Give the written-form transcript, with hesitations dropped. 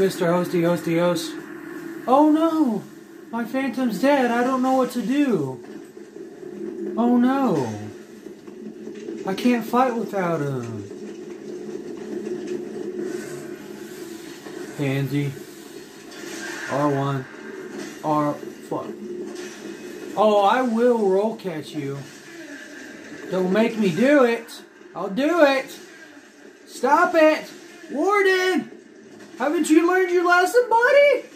Mr. Hosty Hosty Host. Oh no! My Phantom's dead. I don't know what to do. Oh no. I can't fight without him. Pansy. R1. Fuck. Oh, I will roll catch you. Don't make me do it. I'll do it. Stop it. Warden! Haven't you learned your lesson, buddy?